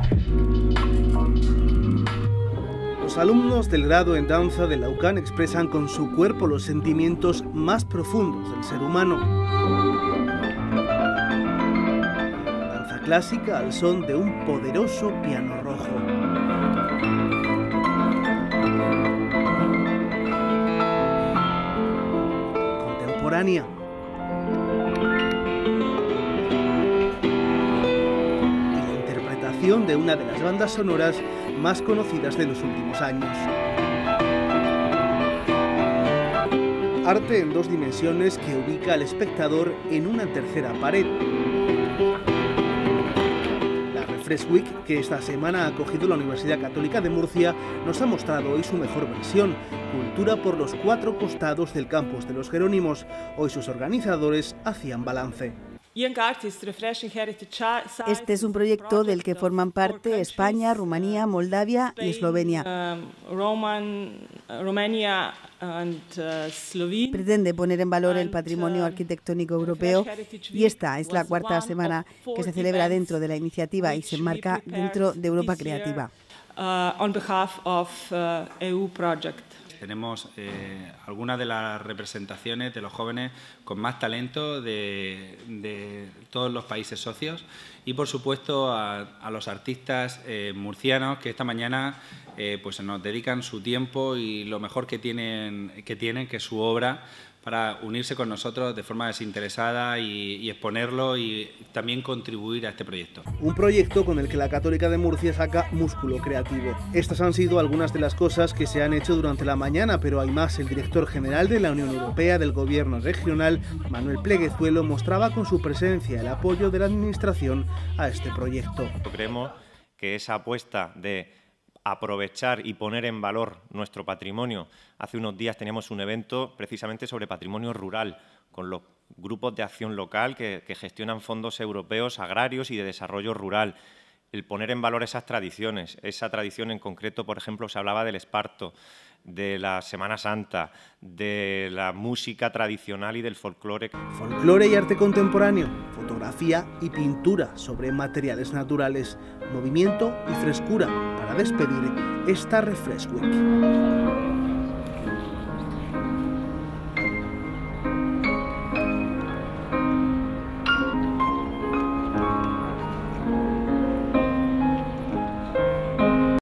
Los alumnos del grado en danza de la UCAN expresan con su cuerpo los sentimientos más profundos del ser humano. Danza clásica al son de un poderoso piano rojo. Contemporánea. Y la interpretación de una de las bandas sonoras más conocidas de los últimos años. Arte en dos dimensiones que ubica al espectador en una tercera pared. La Refresh Week, que esta semana ha acogido la Universidad Católica de Murcia, nos ha mostrado hoy su mejor versión, cultura por los cuatro costados del campus de los Jerónimos. Hoy sus organizadores hacían balance. Este es un proyecto del que forman parte España, Rumanía, Moldavia y Eslovenia. Pretende poner en valor el patrimonio arquitectónico europeo y esta es la cuarta semana que se celebra dentro de la iniciativa y se enmarca dentro de Europa Creativa. Tenemos algunas de las representaciones de los jóvenes con más talento de todos los países socios y, por supuesto, a los artistas murcianos que esta mañana pues nos dedican su tiempo y lo mejor que tienen, que es su obra, para unirse con nosotros de forma desinteresada y exponerlo y también contribuir a este proyecto. Un proyecto con el que la Católica de Murcia saca músculo creativo. Estas han sido algunas de las cosas que se han hecho durante la mañana, pero hay más. El director general de la Unión Europea del Gobierno Regional, Manuel Pleguezuelo, mostraba con su presencia el apoyo de la Administración a este proyecto. Creemos que esa apuesta de aprovechar y poner en valor nuestro patrimonio. Hace unos días teníamos un evento precisamente sobre patrimonio rural, con los grupos de acción local que gestionan fondos europeos agrarios y de desarrollo rural. El poner en valor esas tradiciones, esa tradición en concreto, por ejemplo, se hablaba del esparto, de la Semana Santa, de la música tradicional y del folclore. Folclore y arte contemporáneo, fotografía y pintura sobre materiales naturales, movimiento y frescura para despedir esta Refresh Week.